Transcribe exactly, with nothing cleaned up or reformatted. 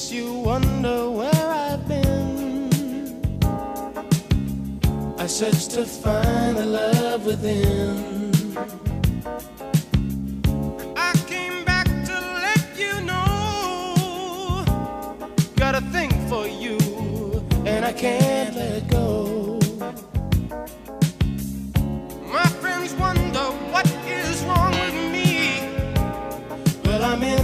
makes you wonder where I've been. I search to find the love within. I came back to let you know, got a thing for you, and I can't let go.